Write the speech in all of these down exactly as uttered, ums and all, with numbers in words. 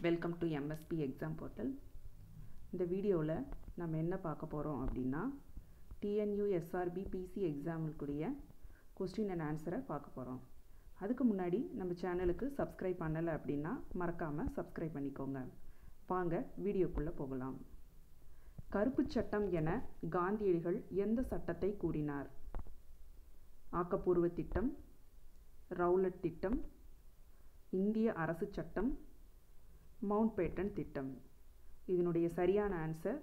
Welcome to M S P exam portal. இந்த வீடியோவில் நம்ம என்ன பார்க்க போகிறோம் அப்படின்னா T N U S R B P C எக்ஸாமுக்குரிய கொஸ்டின் அண்ட் ஆன்சரை பார்க்க போகிறோம். அதுக்கு முன்னாடி நம்ம சேனலுக்கு சப்ஸ்கிரைப் பண்ணலை அப்படின்னா மறக்காமல் சப்ஸ்கிரைப் பண்ணிக்கோங்க. வாங்க வீடியோக்குள்ளே போகலாம். கருப்பு சட்டம் என காந்தியடிகள் எந்த சட்டத்தை கூறினார்? ஆக்கப்பூர்வ திட்டம், ரவுலட் திட்டம், இந்திய அரசு சட்டம், மவுண்ட் பேட்டன் திட்டம். இதனுடைய சரியான ஆன்சர்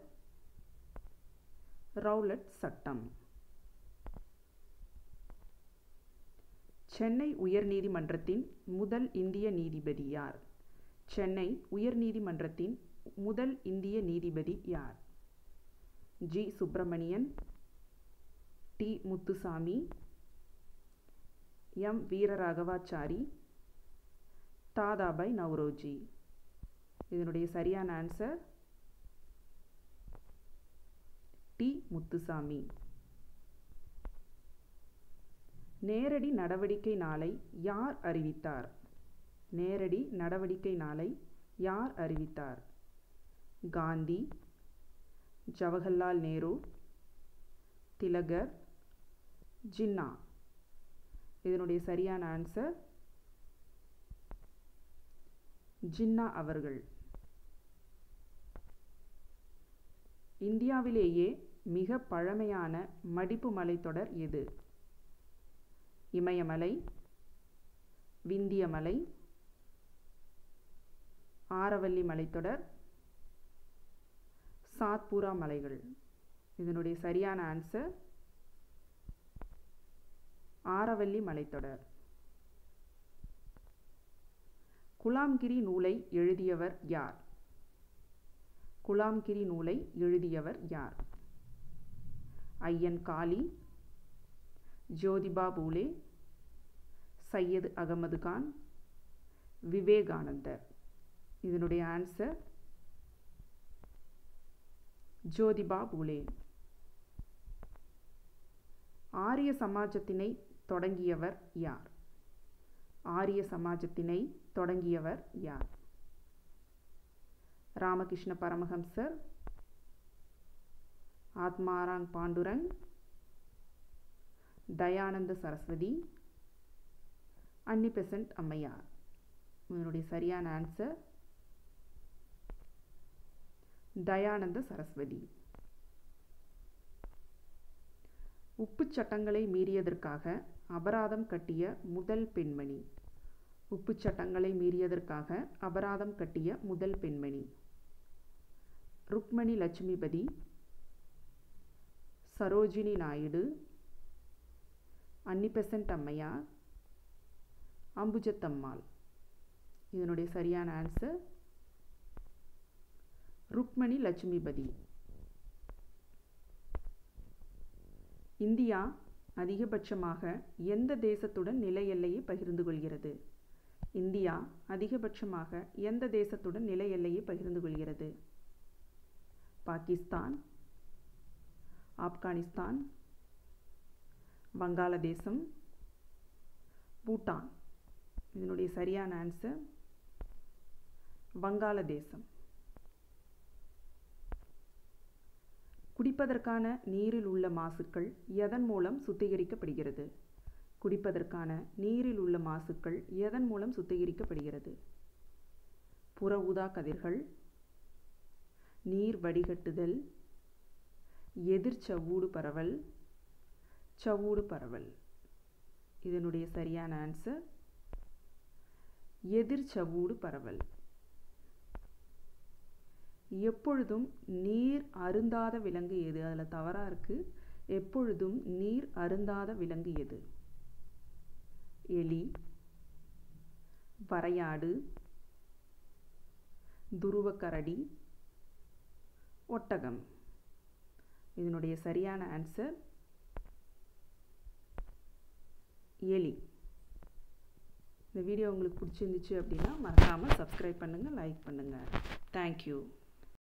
ரவுலட் சட்டம். சென்னை உயர்நீதிமன்றத்தின் முதல் இந்திய நீதிபதி யார்? சென்னை உயர்நீதிமன்றத்தின் முதல் இந்திய நீதிபதி யார்? G Subramanian, T Muthusamy, M Veeraraghavachari, Dadabhai Naoroji. இதனுடைய சரியான ஆன்சர் டி முத்துசாமி. நேரடி நடவடிக்கை நாளை யார் அறிவித்தார்? நேரடி நடவடிக்கை நாளை யார் அறிவித்தார்? காந்தி, ஜவஹர்லால் நேரு, திலகர், ஜின்னா. இதனுடைய சரியான ஆன்சர் ஜின்னா அவர்கள். இந்தியாவிலேயே மிக பழமையான மடிப்பு மலைத்தொடர் எது? இமயமலை, விந்தியமலை, ஆரவல்லி மலைத்தொடர், சாத்பூரா மலைகள். இதனுடைய சரியான ஆன்சர் ஆரவல்லி மலைத்தொடர். குலாம்கிரி நூலை எழுதியவர் யார்? குலாம்கிரி நூலை எழுதியவர் யார்? ஐயன் காளி, ஜோதிபா பூலே, சையது அகமது கான், விவேகானந்தர். இதனுடைய ஆன்சர் ஜோதிபா பூலே. ஆரிய சமாஜத்தினை தொடங்கியவர் யார்? ஆரிய சமாஜத்தினை தொடங்கியவர் யார்? ராமகிருஷ்ண பரமஹம்சர், ஆத்மாராங் பாண்டுரங், தயானந்த சரஸ்வதி, அன்னி பெசன்ட் அம்மையார். இதனுடைய சரியான ஆன்சர் தயானந்த சரஸ்வதி. உப்பு சட்டங்களை மீறியதற்காக அபராதம் கட்டிய முதல் பெண்மணி. உப்பு சட்டங்களை மீறியதற்காக அபராதம் கட்டிய முதல் பெண்மணி ருக்மணி லட்சுமிபதி, சரோஜினி நாயுடு, அன்னி பெசன்ட் அம்மையார், அம்புஜத்தம்மாள். இதனுடைய சரியான ஆன்சர் ருக்மணி லட்சுமிபதி. இந்தியா அதிகபட்சமாக எந்த தேசத்துடன் நில எல்லையை பகிர்ந்து கொள்கிறது? இந்தியா அதிகபட்சமாக எந்த தேசத்துடன் நில எல்லையை பகிர்ந்து கொள்கிறது? பாகிஸ்தான், ஆப்கானிஸ்தான், வங்காளதேசம், பூட்டான். இதனுடைய சரியான ஆன்சர் வங்காளதேசம். குடிப்பதற்கான நீரில் உள்ள மாசுக்கள் எதன் மூலம் சுத்திகரிக்கப்படுகிறது? குடிப்பதற்கான நீரில் உள்ள மாசுக்கள் எதன் மூலம் சுத்திகரிக்கப்படுகிறது? புற ஊதா கதிர்கள், நீர் வடிகட்டுதல், எதிர் சவ்வூடு பரவல், சவ்வூடு பரவல். இதனுடைய சரியான ஆன்சர் எதிர் சவ்வூடு பரவல். எப்பொழுதும் நீர் அருந்தாத விலங்கு எது? அதில் தவறாக இருக்குது. எப்பொழுதும் நீர் அருந்தாத விலங்கு எது? எலி, வரையாடு, துருவக்கரடி, ஒட்டகம். இதனுடைய சரியான ஆன்சர் எலி. இந்த வீடியோ உங்களுக்கு பிடிச்சிருந்துச்சு அப்படின்னா மறக்காமல் சப்ஸ்கிரைப் பண்ணுங்கள், லைக் பண்ணுங்கள். தேங்க்யூ.